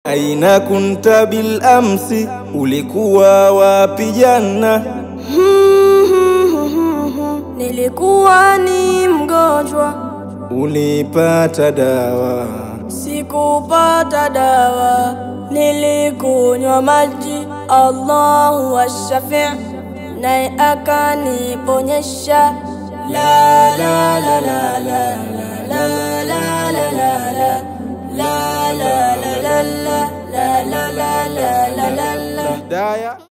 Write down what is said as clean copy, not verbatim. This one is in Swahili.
Aina kunta bil amsi, ulikuwa wapi jana? Nilikuwa ni mgonjwa. Ulipata dawa? Sikupata dawa, nilikunywa maji. Allahu wash-shafi', naye akaniponyesha. La la la la la.